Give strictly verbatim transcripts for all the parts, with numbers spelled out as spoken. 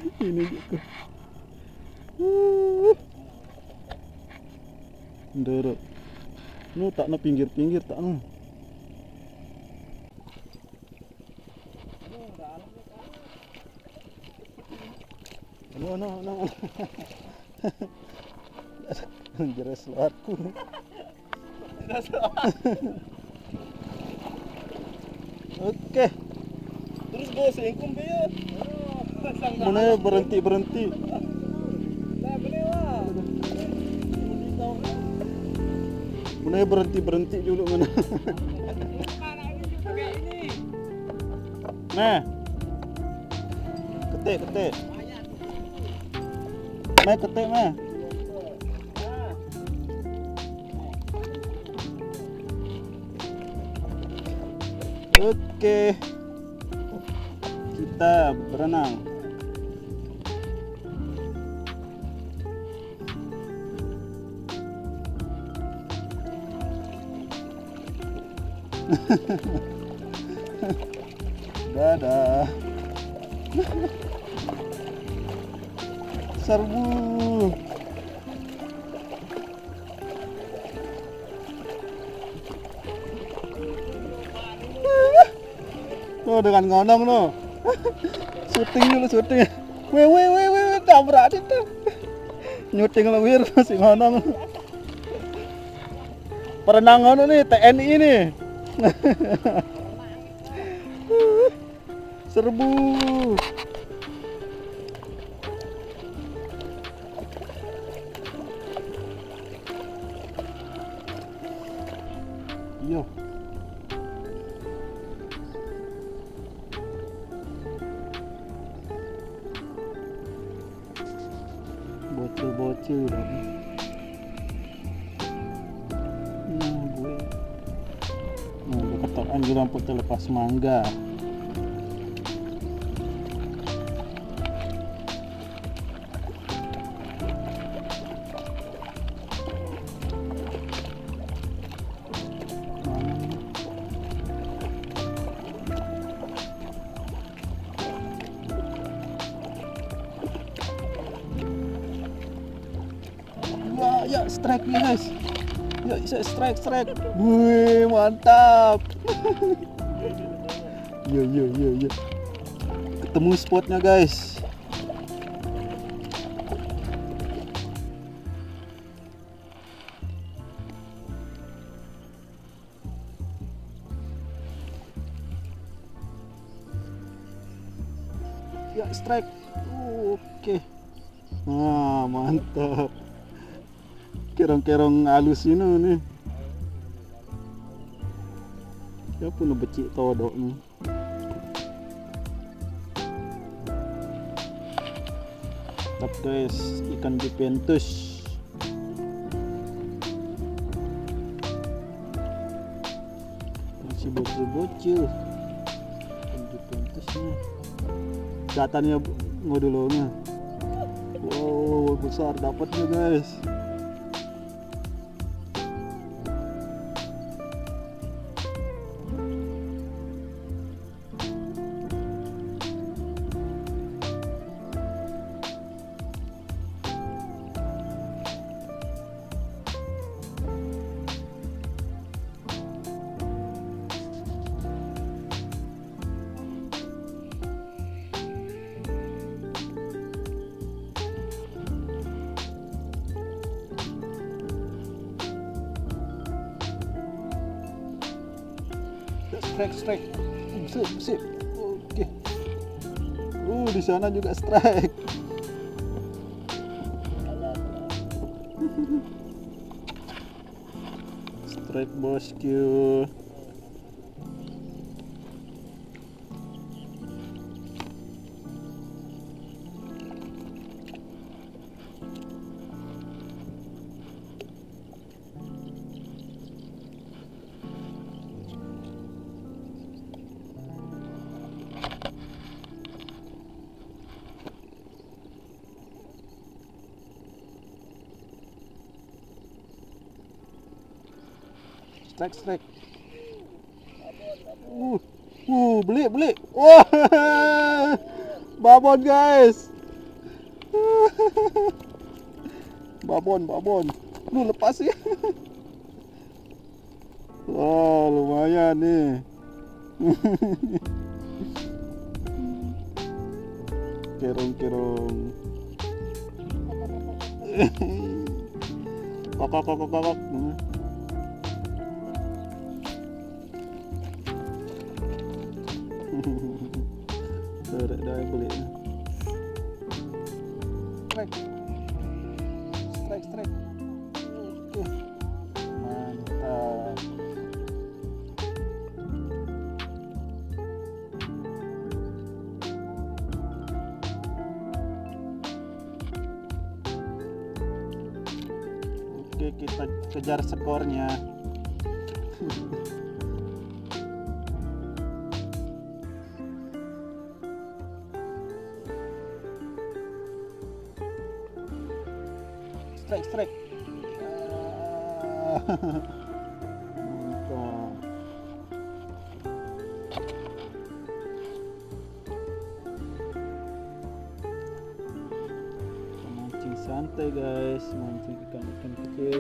Ini gitu. Uh. Ndoro. Nu tak na pinggir-pinggir tak nu. No no no. Jeres luarku. Oke. Terus gue singkum dia. Mana berhenti berhenti. Mana berhenti berhenti dulu mana. Nah. Ketik ketik. Meh ketik meh. Oke. Kita berenang. Dadah. Serbu. Tuh dengan ngonong no. Syuting dulu syuting. Weh weh weh weh tak berani tuh. Nyuting lewir masih ngonong. Perenangan nih T N I nih. Serbu. Yo. Bocil-bocil lagi. Nah, gue. Nah, gue ketokan gue rambutnya lepas mangga. Ya, strike nih guys. Ya, strike strike. Wih, mantap. Yo yo yo yo. Ketemu spotnya guys. Ya, strike. Oke. Nah, mantap. Kerong-kerong halus ini nih. Ya pun becik todok nih. Mantap guys, ikan Juventus. Masih bocil-bocil. Ikan Juventus nih. Datanya ngodulongnya. Wow, besar dapatnya guys. Strike strike. Sip sip. Oke. Uh, di sana juga strike. Strike bosku. Strike strike. Uh, uh, beli beli. Wah, babon guys. Babon, babon. Lu lepas ya. Wah, lumayan nih. Kerong-kerong. Kokok, kokok, kokok. Sudah dah beli. Strike. Strike, strike. Oke. Mantap. Oke, kita kejar skornya. Strike, strike. Ah. Mantap. Mancing santai guys, mancing ikan-ikan kecil.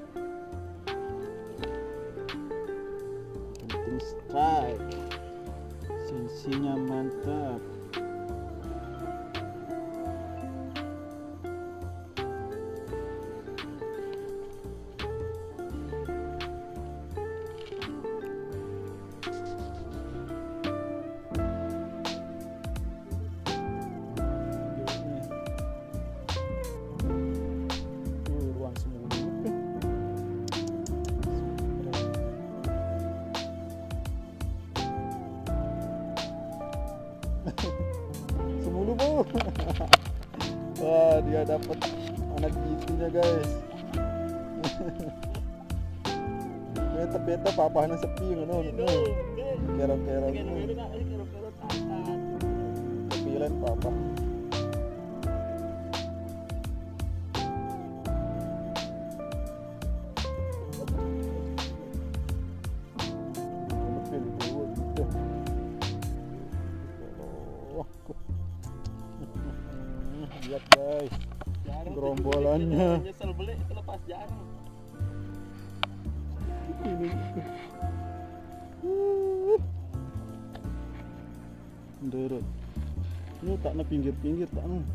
Penting strike. Sensinya mantap. Semulu bu. Wah, dia dapat anak gitunya guys. Beta-beta papahnya sepi ngono. Kerok-kerok. Kepilen papa. Lihat guys, gerombolannya. Nyesel beli lepas jarang. Ini Ndurut. Ini tak na pinggir-pinggir tak na.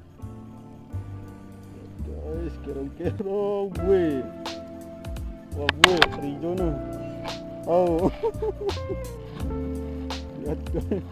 Guys, kerong-kerong gue. Wah gue, hijau nu. Oh. Lihat guys.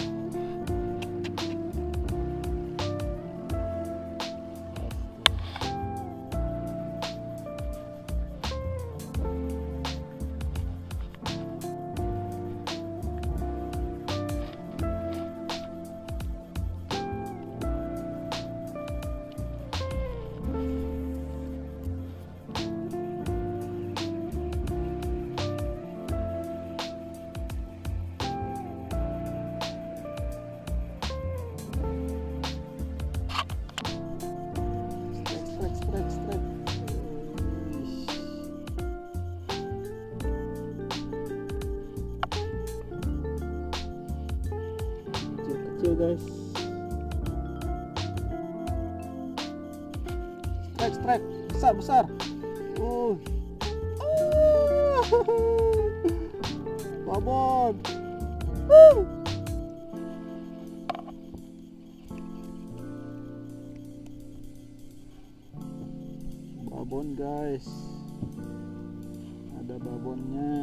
Kecil guys. Strike, strike, besar, besar. Uh. Babon. Uh. Babon guys. Ada babonnya.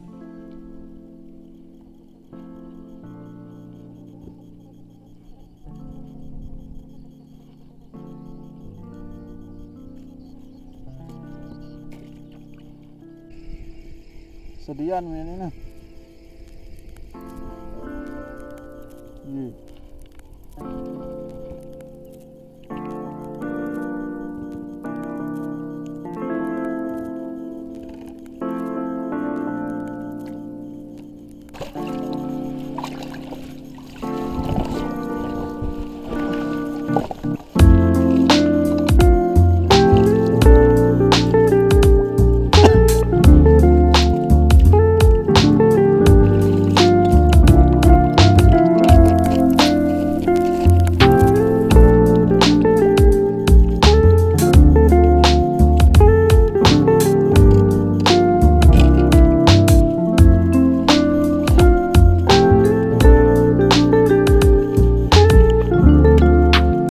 Sedian ini nah. Nih.